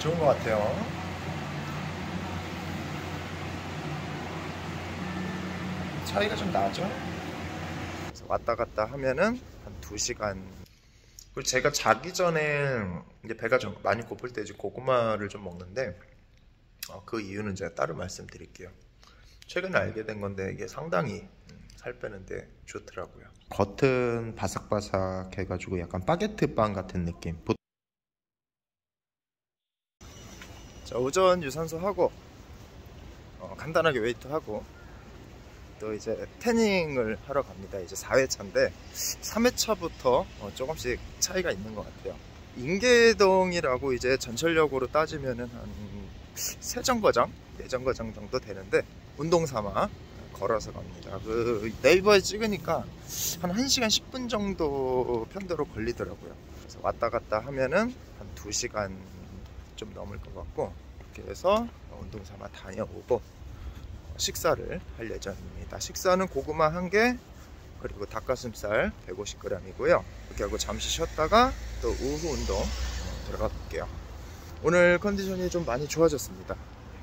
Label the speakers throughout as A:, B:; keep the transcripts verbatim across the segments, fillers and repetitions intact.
A: 좋은 것 같아요. 차이가 좀 나죠? 그래서 왔다 갔다 하면은 한 두 시간. 그리고 제가 자기 전에 이제 배가 좀 많이 고플 때 이제 고구마를 좀 먹는데, 어, 그 이유는 제가 따로 말씀드릴게요. 최근에 알게 된 건데 이게 상당히 살 빼는데 좋더라고요. 겉은 바삭바삭 해가지고 약간 바게트 빵 같은 느낌. 자, 오전 유산소 하고 어, 간단하게 웨이트 하고 또 이제 태닝을 하러 갑니다. 이제 사 회차인데 삼 회차부터 어, 조금씩 차이가 있는 것 같아요. 인계동이라고 이제 전철역으로 따지면은 한 세 정거장, 네 정거장 정도 되는데 운동 삼아 걸어서 갑니다. 그 네이버에 찍으니까 한 1시간 십 분 정도 편도로 걸리더라고요. 그래서 왔다 갔다 하면은 한 두 시간 좀 넘을 것 같고, 이렇게 해서 운동 삼아 다녀오고 식사를 할 예정입니다. 식사는 고구마 한 개 그리고 닭가슴살 백오십 그램이고요 이렇게 하고 잠시 쉬었다가 또 오후 운동 들어가 볼게요. 오늘 컨디션이 좀 많이 좋아졌습니다.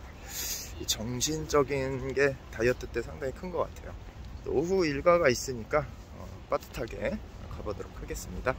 A: 정신적인 게 다이어트 때 상당히 큰 것 같아요. 또 오후 일과가 있으니까 어, 빠듯하게 가보도록 하겠습니다.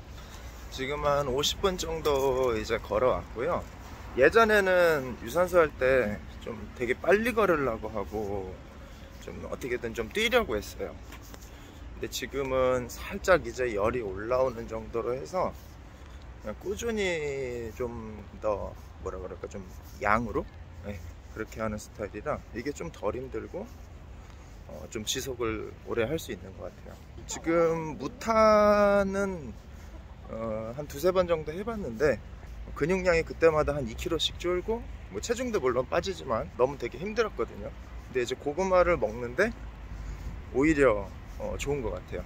A: 지금 한 오십 분 정도 이제 걸어왔고요. 예전에는 유산소 할 때 좀 되게 빨리 걸으려고 하고 좀 어떻게든 좀 뛰려고 했어요. 근데 지금은 살짝 이제 열이 올라오는 정도로 해서 그냥 꾸준히 좀 더 뭐라 그럴까 좀 양으로 네, 그렇게 하는 스타일이라 이게 좀 덜 힘들고 어, 좀 지속을 오래 할 수 있는 것 같아요. 지금 무타는 어, 한 두세 번 정도 해봤는데 근육량이 그때마다 한 이 킬로그램씩 줄고 뭐 체중도 물론 빠지지만 너무 되게 힘들었거든요. 근데 이제 고구마를 먹는데 오히려 어, 좋은 것 같아요.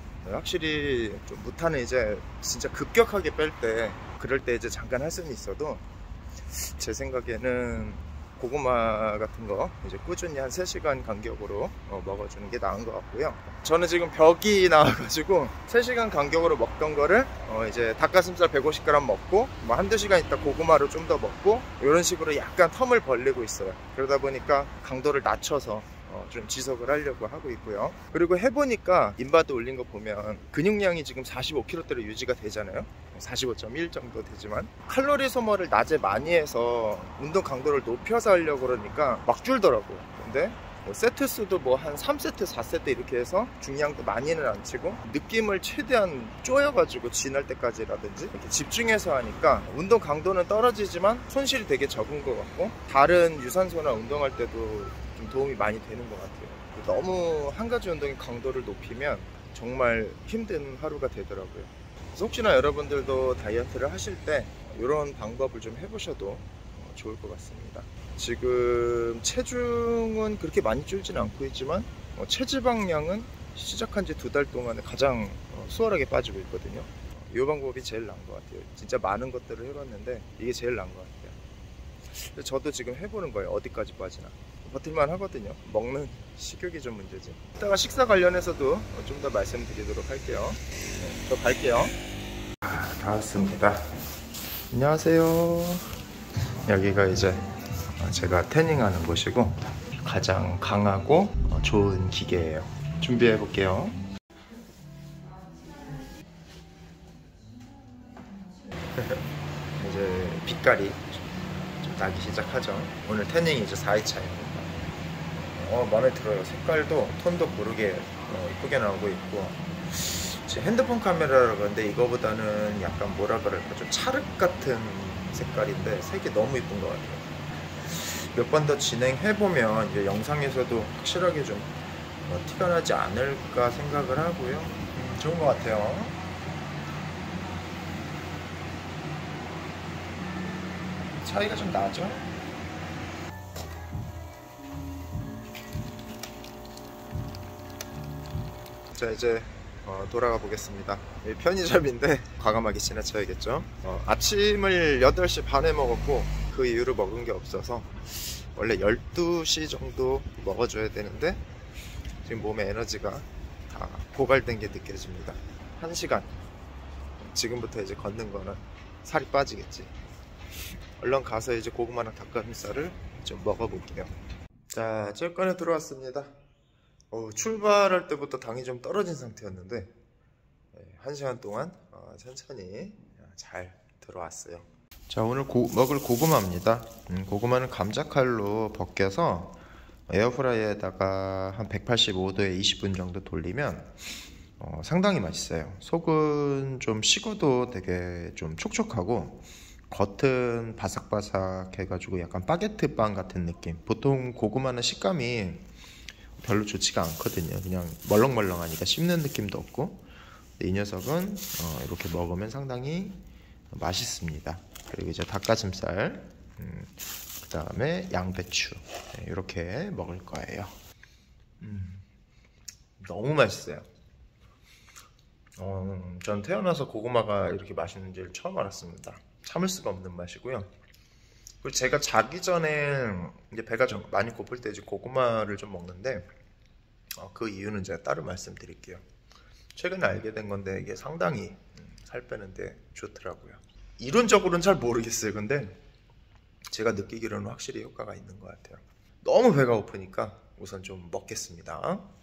A: 확실히 좀 무타는 이제 진짜 급격하게 뺄 때 그럴 때 이제 잠깐 할 수는 있어도 제 생각에는 고구마 같은 거 이제 꾸준히 한 세 시간 간격으로 어, 먹어주는 게 나은 것 같고요. 저는 지금 벽이 나와가지고 세 시간 간격으로 먹던 거를 어, 이제 닭가슴살 백오십 그램 먹고 뭐 한두 시간 있다 고구마를 좀 더 먹고 이런 식으로 약간 텀을 벌리고 있어요. 그러다 보니까 강도를 낮춰서 어, 좀 지속을 하려고 하고 있고요. 그리고 해보니까 인바디 올린 거 보면 근육량이 지금 사십오 킬로그램대로 유지가 되잖아요. 사십오 점 일 정도 되지만 칼로리 소모를 낮에 많이 해서 운동 강도를 높여서 하려고 그러니까 막 줄더라고요. 근데 뭐 세트 수도 뭐 한 삼 세트, 사 세트 이렇게 해서 중량도 많이는 안 치고 느낌을 최대한 쪼여가지고 진할 때까지라든지 이렇게 집중해서 하니까 운동 강도는 떨어지지만 손실이 되게 적은 것 같고 다른 유산소나 운동할 때도 좀 도움이 많이 되는 것 같아요. 너무 한 가지 운동의 강도를 높이면 정말 힘든 하루가 되더라고요. 그래서 혹시나 여러분들도 다이어트를 하실 때 이런 방법을 좀 해보셔도 좋을 것 같습니다. 지금 체중은 그렇게 많이 줄진 않고 있지만 체지방량은 시작한 지 두 달 동안에 가장 수월하게 빠지고 있거든요. 이 방법이 제일 나은 것 같아요. 진짜 많은 것들을 해봤는데 이게 제일 나은 것 같아요. 저도 지금 해보는 거예요. 어디까지 빠지나. 버틸만 하거든요. 먹는 식욕이 좀 문제지. 이따가 식사 관련해서도 좀 더 말씀드리도록 할게요. 네, 저 갈게요. 아, 다 왔습니다. 안녕하세요. 여기가 이제 제가 태닝하는 곳이고 가장 강하고 좋은 기계예요. 준비해 볼게요. 이제 빛깔이 좀 나기 시작하죠. 오늘 태닝이 이제 사 회차예요. 어, 마음에 들어요. 색깔도 톤도 고르게 어, 이쁘게 나오고 있고 제 핸드폰 카메라라 그런데 이거보다는 약간 뭐라 그럴까 좀 찰흙 같은 색깔인데 색이 너무 이쁜 것 같아요. 몇 번 더 진행해보면 이제 영상에서도 확실하게 좀 어, 티가 나지 않을까 생각을 하고요. 음, 좋은 것 같아요. 차이가 좀 나죠? 자, 이제 어, 돌아가 보겠습니다. 편의점인데 과감하게 지나쳐야겠죠. 어, 아침을 여덟 시 반에 먹었고 그 이후로 먹은 게 없어서 원래 열두 시 정도 먹어줘야 되는데 지금 몸에 에너지가 다 고갈된 게 느껴집니다. 한 시간 지금부터 이제 걷는 거는 살이 빠지겠지. 얼른 가서 이제 고구마랑 닭가슴살을 좀 먹어볼게요. 자, 찔거에 들어왔습니다. 어, 출발할 때부터 당이 좀 떨어진 상태였는데 한 시간 동안 어, 천천히 잘 들어왔어요. 자, 오늘 고, 먹을 고구마입니다. 음, 고구마는 감자칼로 벗겨서 에어프라이어에다가 한 백팔십오 도에 이십 분 정도 돌리면 어, 상당히 맛있어요. 속은 좀 식어도 되게 좀 촉촉하고 겉은 바삭바삭 해가지고 약간 바게트 빵 같은 느낌. 보통 고구마는 식감이 별로 좋지가 않거든요. 그냥 멀렁멀렁하니까 씹는 느낌도 없고. 이 녀석은 어, 이렇게 먹으면 상당히 맛있습니다. 그리고 이제 닭가슴살, 음, 그 다음에 양배추, 네, 이렇게 먹을 거예요. 음, 너무 맛있어요. 어, 전 태어나서 고구마가 이렇게 맛있는지를 처음 알았습니다. 참을 수가 없는 맛이고요. 그리고 제가 자기 전에 이제 배가 좀 많이 고플 때 이제 고구마를 좀 먹는데 어, 그 이유는 제가 따로 말씀드릴게요. 최근에 알게 된 건데 이게 상당히 살 빼는데 좋더라고요. 이론적으로는 잘 모르겠어요. 근데 제가 느끼기로는 확실히 효과가 있는 것 같아요. 너무 배가 고프니까 우선 좀 먹겠습니다.